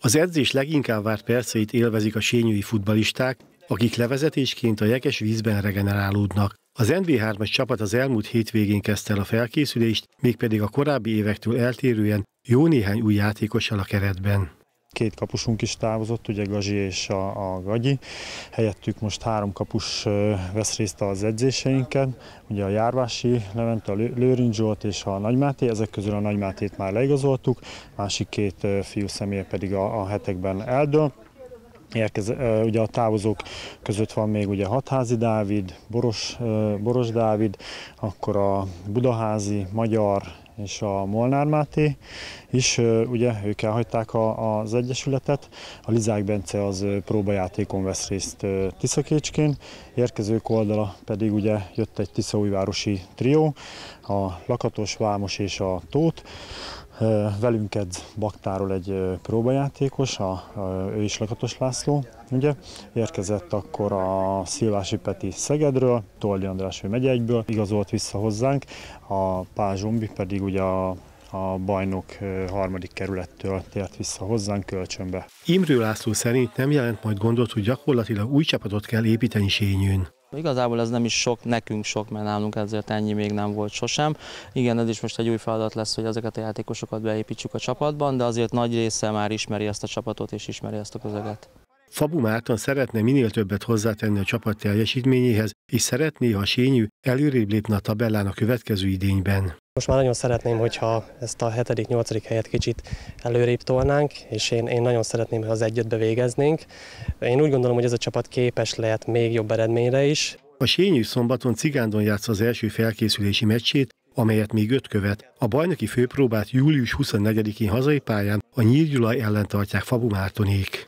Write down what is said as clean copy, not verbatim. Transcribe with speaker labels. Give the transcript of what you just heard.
Speaker 1: Az edzés leginkább várt perceit élvezik a sényői futballisták, akik levezetésként a jeges vízben regenerálódnak. Az NB3-as csapat az elmúlt hétvégén kezdte el a felkészülést, mégpedig a korábbi évektől eltérően jó néhány új játékossal a keretben.
Speaker 2: Két kapusunk is távozott, ugye Gazsi és a Gagyi. Helyettük most 3 kapus vesz részt az edzéseinken. Ugye a Járvási Levente, a Lőrinc Zsolt és a Nagy Máté, ezek közül a Nagy Mátét már leigazoltuk, másik 2 fiú személye pedig a hetekben eldől. Ugye a távozók között van még ugye Hatházi Dávid, Boros Dávid, akkor a Budaházi, Magyar és a Molnár Máté is, ugye ők elhagyták az egyesületet. A Lizák Bence az próbajátékon vesz részt Tiszakécskén, érkezők oldala pedig ugye jött egy tiszaújvárosi trió, a Lakatos, Vámos és a Tóth. Velünk edz Baktáról egy próbajátékos, ő is Lakatos László, ugye. Érkezett akkor a Szilvási Peti Szegedről, Toldi András ő Megyegyből, igazolt vissza hozzánk, a Pál Zsombi pedig ugye a bajnok 3. kerülettől tért vissza hozzánk kölcsönbe.
Speaker 1: Imrő László szerint nem jelent majd gondot, hogy gyakorlatilag új csapatot kell építeni Sényőn.
Speaker 3: Igazából ez nem is sok, nekünk sok, mert nálunk ezért ennyi még nem volt sosem. Igen, ez is most egy új feladat lesz, hogy ezeket a játékosokat beépítsük a csapatban, de azért nagy része már ismeri ezt a csapatot és ismeri ezt a közeget.
Speaker 1: Fabu Márton szeretne minél többet hozzátenni a csapat teljesítményéhez, és szeretné, ha a Sényű előrébb lépne a tabellán a következő idényben.
Speaker 4: Most már nagyon szeretném, hogyha ezt a 7.-8. helyet kicsit előrébb tolnánk, és én nagyon szeretném, ha az 1-5-be végeznénk. Én úgy gondolom, hogy ez a csapat képes lehet még jobb eredményre is.
Speaker 1: A Sényű szombaton Cigándon játsza az első felkészülési meccsét, amelyet még 5 követ. A bajnoki főpróbát július 24-én hazai pályán a Nyírgyulaj ellen tartják Fabu Mártonék.